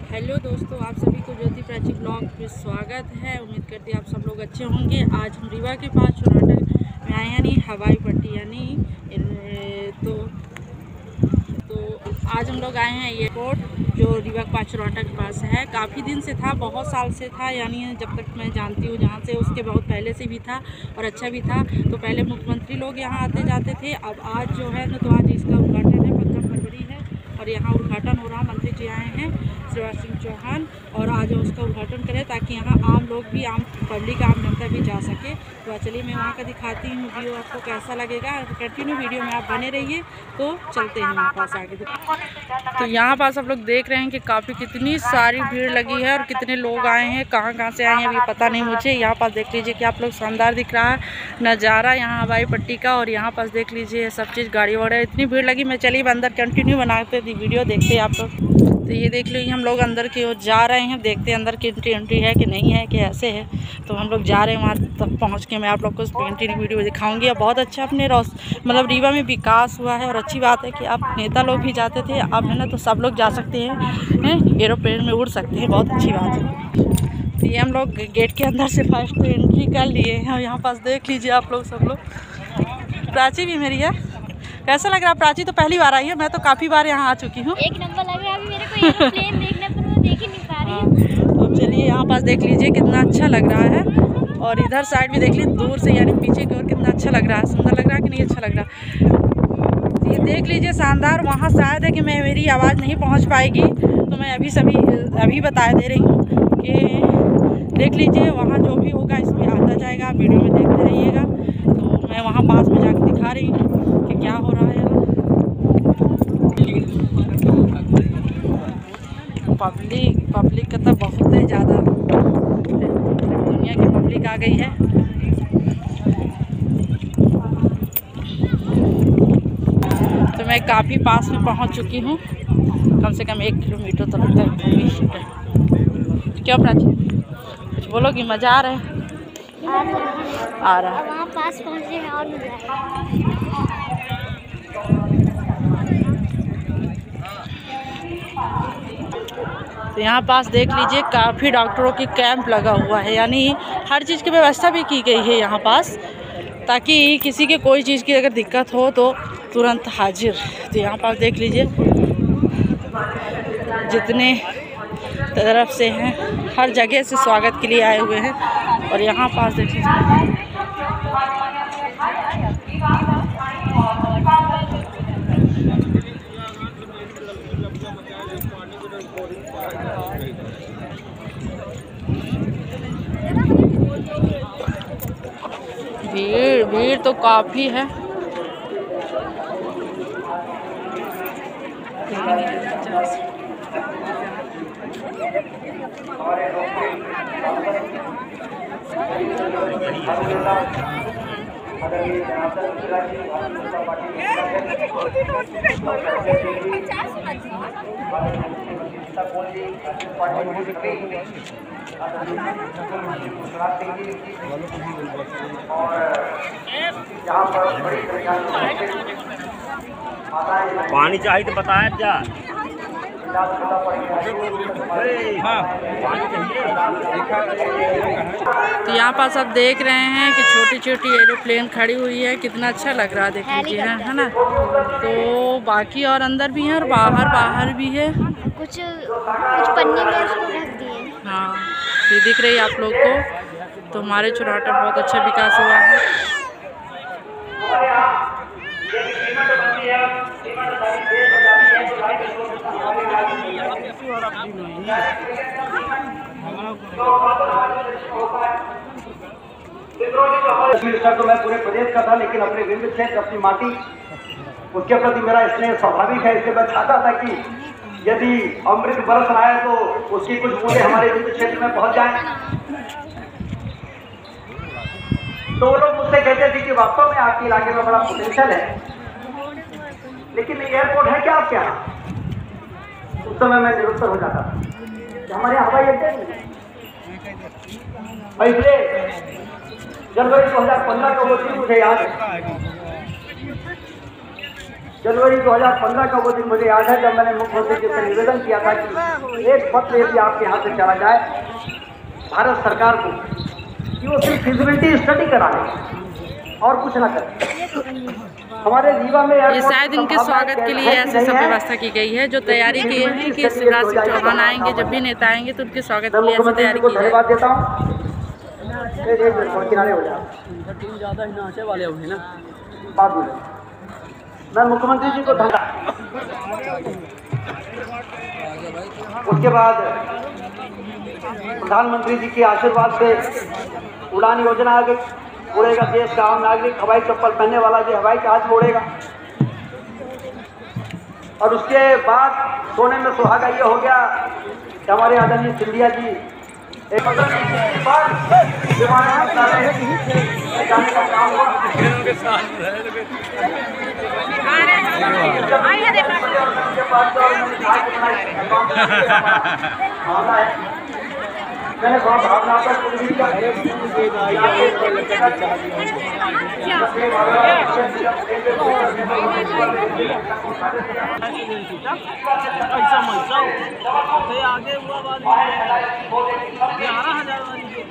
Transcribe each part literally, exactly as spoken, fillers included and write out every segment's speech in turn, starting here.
Hello दोस्तों, आप सभी को ज्योति प्राची ब्लॉग में स्वागत है। उम्मीद करती है आप सब लोग अच्छे होंगे। आज हम रीवा के पास चुनाटक में आए, यानी हवाई पट्टी, यानी तो तो आज हम लोग आए हैं एयरपोर्ट जो रीवा के पास चुनाटक के पास है। काफ़ी दिन से था, बहुत साल से था, यानी जब तक मैं जानती हूँ जहाँ से, उसके बहुत पहले से भी था और अच्छा भी था। तो पहले मुख्यमंत्री लोग यहाँ आते जाते थे। अब आज जो है ना, तो आज इसका उद्घाटन है, पंद्रह फरवरी है और यहाँ उद्घाटन हो रहा। मंत्री जी आए हैं, शिवराज सिंह चौहान, और आज उसका उद्घाटन करें ताकि यहाँ आम लोग भी, आम पब्लिक, आम जनता भी जा सके। तो चलिए मैं वहाँ का दिखाती हूँ वीडियो, आपको कैसा लगेगा। कंटिन्यू वीडियो में आप बने रहिए। तो चलते हैं वहाँ पास आगे। तो यहाँ पास आप लोग देख रहे हैं कि काफ़ी कितनी सारी भीड़ लगी है और कितने लोग आए हैं, कहाँ कहाँ से आए हैं अभी पता नहीं मुझे। यहाँ पास देख लीजिए कि आप लोग शानदार दिख रहा है नज़ारा यहाँ हवाई पट्टी का। और यहाँ पास देख लीजिए सब चीज़, गाड़ी वगैरह, इतनी भीड़ लगी। मैं चलिए अंदर कंटिन्यू बनाते थी वीडियो, देखते हैं आप लोग। तो ये देख लीजिए हम लोग अंदर की ओर जा रहे हैं, देखते हैं अंदर की एंट्री एंट्री है कि नहीं है, कि ऐसे है। तो हम लोग जा रहे हैं, वहाँ तक पहुँच के मैं आप लोग को कंटिन्यू वीडियो दिखाऊंगी। और बहुत अच्छा अपने रोस मतलब रीवा में विकास हुआ है। और अच्छी बात है कि आप नेता लोग भी जाते थे, अब है ना, तो सब लोग जा सकते हैं, एरोप्लेन में उड़ सकते हैं, बहुत अच्छी बात है। तो ये हम लोग गेट के अंदर से फर्स्ट एंट्री कर लिए हैं। और यहाँ पास देख लीजिए आप लोग, सब लोग। प्राची भी मेरी है। कैसा लग रहा है? प्राची तो पहली बार आई है, मैं तो काफ़ी बार यहाँ आ चुकी हूँ। एक नंबर लग रहा है। अभी मेरे को एरोप्लेन देखने पर मैं देख ही नहीं पा रही हूँ। तो चलिए यहाँ पास देख लीजिए कितना अच्छा लग रहा है। और इधर साइड भी देख लीजिए दूर से, यानी पीछे की ओर कितना अच्छा लग रहा है। सुंदर लग रहा है कि नहीं अच्छा लग रहा है? ये देख लीजिए शानदार। वहाँ शायद है कि मैं मेरी आवाज़ नहीं पहुँच पाएगी, तो मैं अभी सभी अभी बता दे रही हूँ कि देख लीजिए वहाँ जो भी होगा इसमें आता जाएगा, वीडियो में देखते रहिएगा। तो मैं वहाँ पास में जाकर दिखा रही हूँ कि क्या हो रहा है। पब्लिक पब्लिक का तो बहुत ही ज़्यादा, दुनिया की पब्लिक आ गई है। तो मैं काफ़ी पास में पहुंच चुकी हूं, कम से कम एक किलोमीटर तो लगता है। क्या प्राची कुछ बोलो कि मज़ा आ रहा है? आ रहा है। वहाँ पास पहुँचने में और मजा आएगा। तो यहाँ पास देख लीजिए काफ़ी डॉक्टरों की कैंप लगा हुआ है, यानी हर चीज़ की व्यवस्था भी की गई है यहाँ पास, ताकि किसी के कोई चीज़ की अगर दिक्कत हो तो तुरंत हाजिर। तो यहाँ पास देख लीजिए जितने तरफ से हैं, हर जगह से स्वागत के लिए आए हुए हैं। और यहाँ पास देख लीजिए भीड़ भीड़ तो काफ़ी है। पानी चाहिए तो बताया क्या? हाँ, तो यहाँ पास आप देख रहे हैं कि छोटी छोटी एरोप्लेन खड़ी हुई है, कितना अच्छा लग रहा है, देख लीजिए, है ना। तो बाकी और अंदर भी है और बाहर बाहर भी है। कुछ कुछ पन्नी में उसको ढक दिए। हाँ, ये दिख रही है आप लोग को। तो हमारे चुनाटक बहुत अच्छा विकास हुआ है। तो मैं पूरे प्रदेश का था, लेकिन अपने विंध्य क्षेत्र, अपनी माटी, उसके प्रति मेरा स्नेह स्वाभाविक है। इसलिए मैं चाहता था कि यदि अमृत बरस रहा है तो उसकी कुछ बूंदें हमारे विंध्य क्षेत्र में पहुंच जाएं। तो वो लोग मुझसे कहते थे कि वास्तव में आपके इलाके में बड़ा पोटेंशियल है, लेकिन एयरपोर्ट है क्या आपके यहाँ? उस समय मैं निरुत्तर हो जाता था। हमारे यहाँ हवाई अड्डे नहीं है। इसलिए जनवरी दो हजार पंद्रह को वो दिन मुझे याद है। जनवरी दो हज़ार पंद्रह का वो दिन मुझे याद है जब मैंने मुख्यमंत्री जी से निवेदन किया था कि एक पत्र यदि आपके यहाँ से चला जाए भारत सरकार को कि वो सिर्फ फिजिबिलिटी स्टडी करा ले और कुछ ना करे। हमारे रीवा में ये शायद इनके स्वागत के लिए ऐसे सब व्यवस्था की गई है, जो तैयारी की है कि शिवराज सिंह चौहान आएंगे, जब भी नेता आएंगे तो उनके स्वागत के लिए ऐसी तैयारी की धन्यवाद देता हूँ। किनारे हो जाए ज़्यादा ही नाचे वाले होंगे ना बात बोले। मैं मुख्यमंत्री जी को धन्यवाद। उसके बाद प्रधानमंत्री जी के आशीर्वाद से उड़ान योजना आ गई। उड़ेगा देश का आम नागरिक, हवाई चप्पल पहनने वाला जो हवाई जहाज उड़ेगा। और उसके बाद सोने में सुहागा ये हो गया कि हमारे आदरणीय सिंधिया जी एक बाद विमान जाने का काम हुआ। मैंने बहुत भावनात्मक आगे हुआ बात ग्यारह हजार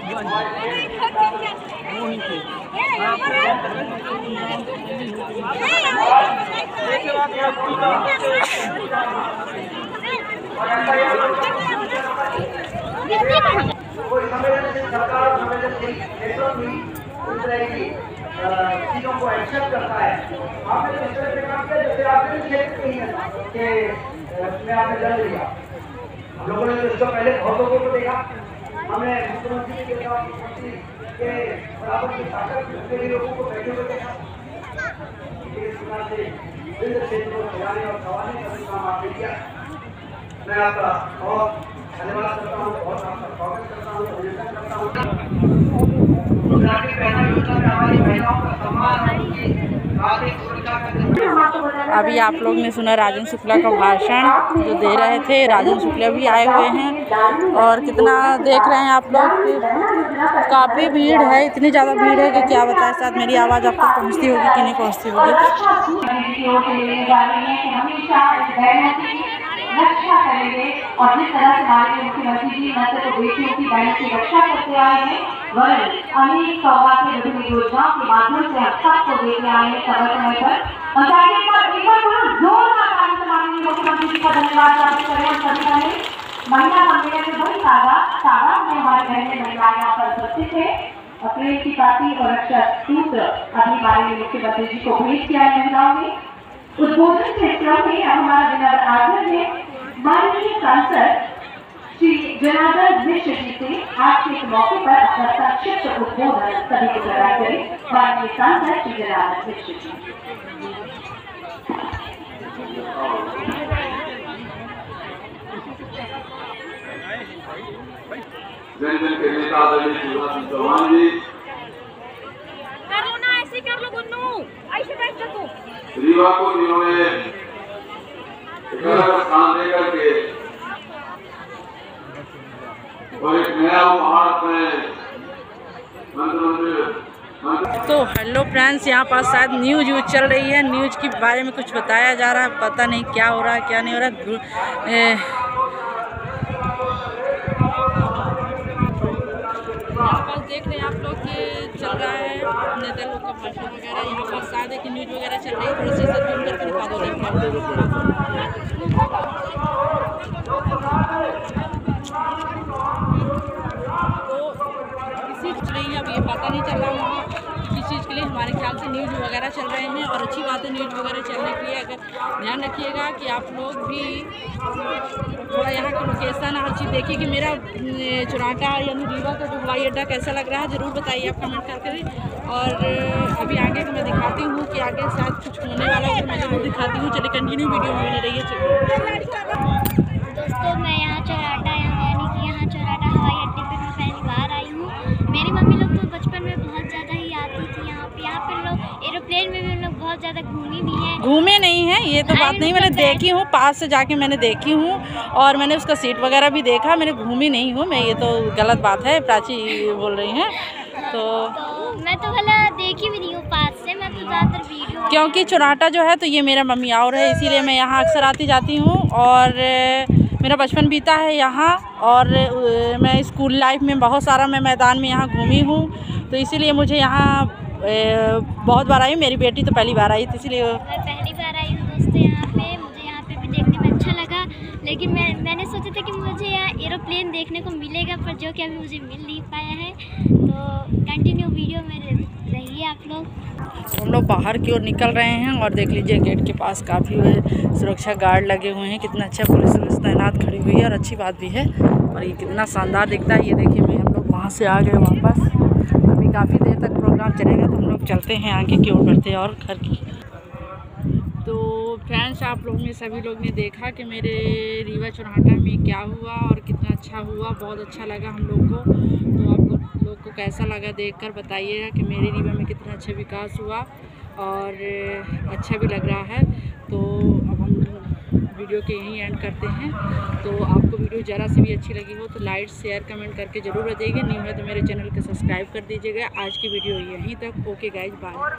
कोई संवेदनशील सरकार संवेदनशील नेतृत्व भी इस तरह की चीजों को एक्सेप्ट करता है। आपने इस तरह से काम किया जैसे आपने क्षेत्र नहीं है कि मैं आपने जन्म लिया। लोगों ने इसको पहले बहुत लोगों को देखा, हमने मुख्यमंत्री के साथ मुख्यमंत्री के बराबर की ताकत के लिए लोगों को बैठे हुए देखा। इस प्रकार से विभिन्न क्षेत्रों को सजाने और संवारने का काम आपने किया। मैं आपका बहुत धन्यवाद करता हूँ, बहुत आपका स्वागत करता हूँ, अभिनंदन करता हूँ। नागरिक पहला योजना में हमारी महिलाओं का सम्मान और उनकी आर्थिक सुरक्षा का। अभी आप लोग ने सुना राजन शुक्ला का भाषण जो दे रहे थे। राजन शुक्ला भी आए हुए हैं और कितना देख रहे हैं आप लोग, काफ़ी भीड़ है। इतनी ज़्यादा भीड़ है कि क्या बताएं। साथ मेरी आवाज़ आप तक पहुँचती होगी कि नहीं पहुँचती होगी। रक्षा करेंगे और जिस तरह से हमारे मुख्यमंत्री जी न सिर्फ बेटियों की बहन की रक्षा करते आए हैं, वहीं अनेक सौगातें विभिन्न योजनाओं के माध्यम से हम सबको देते आए हैं समय समय पर। पंचायत पर एक बार थोड़ा जोरदार ताली से माननीय मुख्यमंत्री जी का धन्यवाद ज्ञापित करें। और सभी बहने महिला सम्मेलन में बड़ी तादाद तादाद में हमारे बहने महिलाएं यहाँ पर उपस्थित है। प्रेम की पार्टी और रक्षा सूत्र अभी माननीय मुख्यमंत्री जी को भेंट किया है महिलाओं ने। उद्बोधन के क्रम में अब हमारा विनम्र आग्रह है माननीय सांसद श्री जनार्दन मिश्र जी से आज के इस मौके पर अपना संक्षिप्त उद्बोधन सभी को प्रदान करें। माननीय सांसद श्री जनार्दन मिश्र जी। जन जन के नेता आदरणीय शिवराज सिंह चौहान जी, कर लो ना, ऐसे कर लो गुन्नू, ऐसे बैठ जा तू। रीवा को इन्होंने स्थान देकर के और एक नया उपहार में मंत्र। तो हेलो फ्रेंड्स, यहाँ पास शायद न्यूज़ यूज चल रही है। न्यूज़ के बारे में कुछ बताया जा रहा है, पता नहीं क्या हो रहा है क्या नहीं हो रहा है। यहाँ पास देख रहे हैं आप लोग कि चल रहा है नेता लोग का भाषण वगैरह। यहाँ पास शायद है कि न्यूज़ वगैरह चल रही है। थोड़ी सी जूम करके दिखा दो। तो किसी चीज़ नहीं, अब ये पता नहीं चल रहा वहाँ किस चीज़ के लिए। हमारे ख्याल से न्यूज़ वगैरह चल रहे हैं और अच्छी बात है न्यूज़ वगैरह चलने के लिए। अगर ध्यान रखिएगा कि आप लोग भी थोड़ा यहाँ का लोकेशन हर चीज़ देखिए कि मेरा चुराटा यानी रीवा का जो हवाई अड्डा कैसा लग रहा है, ज़रूर बताइए आप कमेंट करके। और अभी आगे मैं दिखाती हूँ कि आगे साथ कुछ होने वाला है, मैं ज़रूर दिखाती हूँ। चलिए कंटिन्यू वीडियो में बने रहिए। दोस्तों, मैं यहाँ चौराटा यानी कि यहाँ चौराटा हवाई अड्डे पे मैं पहली बार आई हूँ। मेरी मम्मी लोग तो बचपन में बहुत ज़्यादा ही आती थी यहाँ पे। यहाँ पे लोग एरोप्लेन में भी हम लोग बहुत ज़्यादा घूमी भी हैं। घूमे नहीं है ये तो बात नहीं, मैंने देखी हूँ, पास से जाके मैंने देखी हूँ और मैंने उसका सीट वगैरह भी देखा। मैंने घूमी नहीं हूँ मैं, ये तो गलत बात है, प्राची बोल रही हैं। तो मैं तो भला देखी भी नहीं हूँ पास से, मैं तो ज़्यादातर वीडियो। क्योंकि चुराटा जो है तो ये मेरा मम्मी और है, इसीलिए मैं यहाँ अक्सर आती जाती हूँ और मेरा बचपन बीता है यहाँ। और मैं स्कूल लाइफ में बहुत सारा मैं मैदान में यहाँ घूमी हूँ, तो इसीलिए मुझे यहाँ बहुत बार आई। मेरी बेटी तो पहली बार आई थी, इसीलिए मैं पहली बार आई हूँ दोस्तों यहाँ पे। मुझे यहाँ पे भी देखने में अच्छा लगा, लेकिन मैं मैंने सोचा था कि मुझे यहाँ एरोप्लेन देखने को मिलेगा, पर जो कि अभी मुझे मिल नहीं पाया है। तो कंटिन्यू वीडियो में रहिए आप लोग। तो हम लोग बाहर की ओर निकल रहे हैं और देख लीजिए गेट के पास काफ़ी सुरक्षा गार्ड लगे हुए हैं। कितना अच्छा पुलिस पुलिस तैनात खड़ी हुई है और अच्छी बात भी है। और ये कितना शानदार दिखता है, ये देखिए। मैं हम लोग वहाँ से आ गए वापस। अभी काफ़ी देर तक प्रोग्राम चलेगा, तो हम लोग चलते हैं आगे की ओर बढ़ते हैं और घर की। तो फ्रेंड्स, आप लोग ने सभी लोग ने देखा कि मेरे रीवा चुराटा में क्या हुआ और कितना अच्छा हुआ। बहुत अच्छा लगा हम लोग को। तो आप लोग लोग को कैसा लगा देखकर बताइएगा कि मेरे रीवा में कितना अच्छा विकास हुआ और अच्छा भी लग रहा है। तो अब हम वीडियो के यहीं एंड करते हैं। तो आपको वीडियो ज़रा सी भी अच्छी लगी हो तो लाइक शेयर कमेंट करके ज़रूर बताइएगा। न्यू है तो मेरे चैनल को सब्सक्राइब कर दीजिएगा। आज की वीडियो यहीं तक। Okay guys, bye.